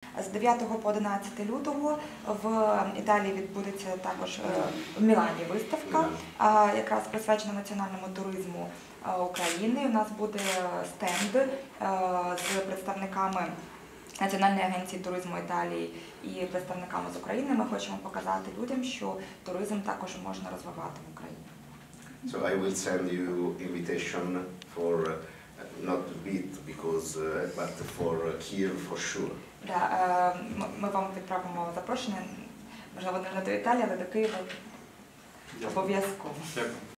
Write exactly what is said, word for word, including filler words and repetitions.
З дев'ятого по одинадцяте лютого в Італії відбудеться також в Мілані виставка, якраз присвячена національному туризму України. У нас буде стенд з представниками Національної агенції туризму Італії і представниками з України. Ми хочемо показати людям, що туризм також можна розвивати в Україні. So I will send you invitation for uh, not Bit because uh, but for Kiev for sure. Да, ми вам відправимо запрошення, можливо, не до Італії, але до Києва обов'язково.